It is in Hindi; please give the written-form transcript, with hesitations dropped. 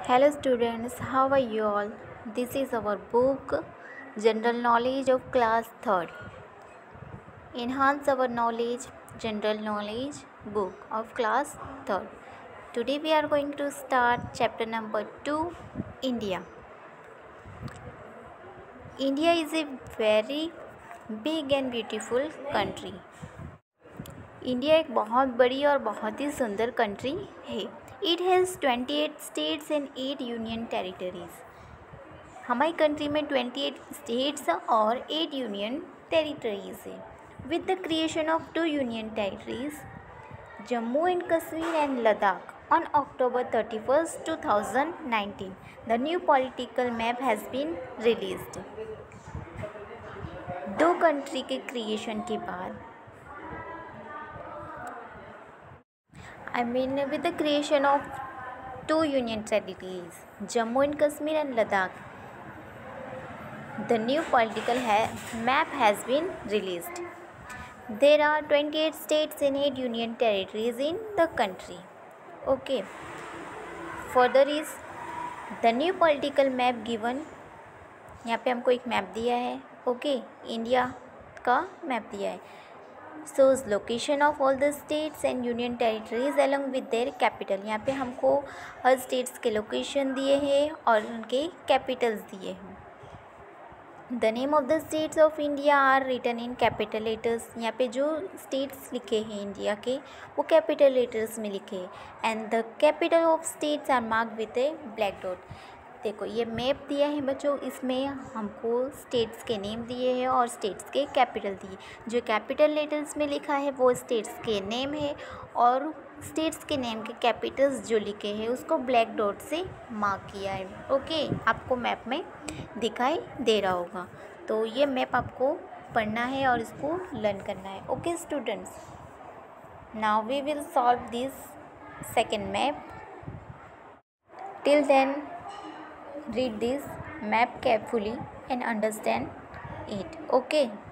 Hello students, how are you all? This is our book General Knowledge of Class 3rd. Enhance our knowledge, General Knowledge book of Class 3rd. Today we are going to start chapter number 2, India. India is a very big and beautiful country. India एक बहुत बड़ी और बहुत ही सुंदर कंट्री है. It has 28 states and 8 union territories. हमारी कंट्री में 28 स्टेट्स और 8 यूनियन टेरिटरीज़ है. With the creation of 2 union territories Jammu and Kashmir and Ladakh on October 31st, 2019, the new political map has been released. दो कंट्री के क्रिएशन के बाद with the creation of 2 union territories, Jammu and Kashmir and Ladakh, the new political map has been released. There are 28 states and 8 union territories in the country. Okay. Further is the new political map given. यहाँ पे हमको एक मैप दिया है. ओके, इंडिया का मैप दिया है. shows location of all the states and union territories along with their capital. यहाँ पे हमको हर स्टेट्स के लोकेशन दिए हैं और उनके कैपिटल्स दिए हैं. The name of the states of India are written in capital letters. यहाँ पे जो स्टेट्स लिखे हैं इंडिया के वो कैपिटल लेटर्स में लिखे हैं. And the capital of states are marked with a black dot. देखो ये मैप दिया है बच्चों, इसमें हमको स्टेट्स के नेम दिए हैं और स्टेट्स के कैपिटल दिए. जो कैपिटल लेटर्स में लिखा है वो स्टेट्स के नेम है और स्टेट्स के नेम के कैपिटल्स जो लिखे हैं उसको ब्लैक डॉट से मार्क किया है. ओके, आपको मैप में दिखाई दे रहा होगा. तो ये मैप आपको पढ़ना है और इसको लर्न करना है. Okay students, now we will solve this second map. Till then read this map carefully and understand it. Okay.